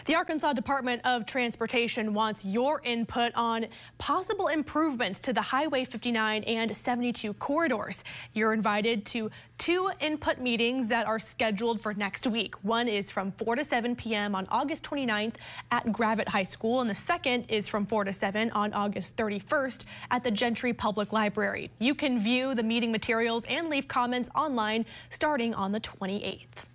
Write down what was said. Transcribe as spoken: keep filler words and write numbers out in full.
The Arkansas Department of Transportation wants your input on possible improvements to the Highway fifty-nine and seventy-two corridors. You're invited to two input meetings that are scheduled for next week. One is from four to seven p m on August twenty-ninth at Gravette High School, and the second is from four to seven on August thirty-first at the Gentry Public Library. You can view the meeting materials and leave comments online starting on the twenty-eighth.